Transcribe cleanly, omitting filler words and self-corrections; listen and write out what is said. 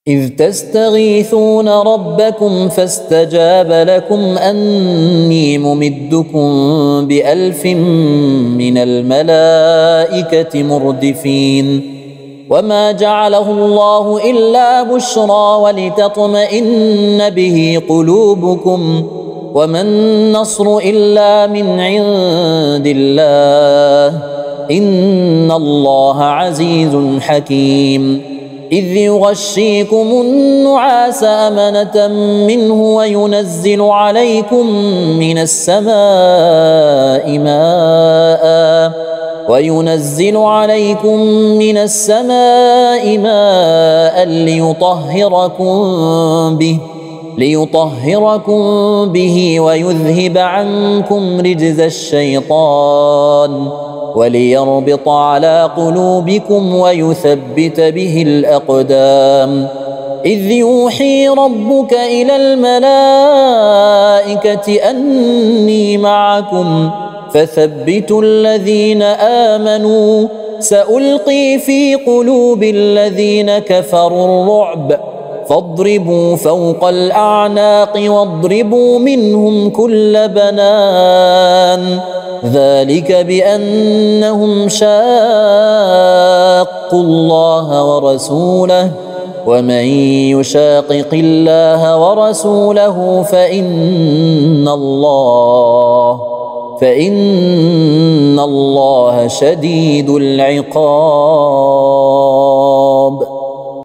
إذ تستغيثون ربكم فاستجاب لكم أني ممدكم ب1000 من الملائكة مردفين وما جعله الله إلا بشرى ولتطمئن به قلوبكم وما النصر إلا من عند الله إن الله عزيز حكيم إذ يغشيكم النعاس أمنة منه وينزل عليكم من السماء ماء ليطهركم به ويذهب عنكم رجز الشيطان وليربط على قلوبكم ويثبت به الأقدام إذ يوحي ربك إلى الملائكة أني معكم فثبتوا الذين آمنوا سألقي في قلوب الذين كفروا الرعب فاضربوا فوق الأعناق واضربوا منهم كل بنان ذلك بأنهم شاقوا الله ورسوله ومن يشاقق الله ورسوله فإن الله شديد العقاب.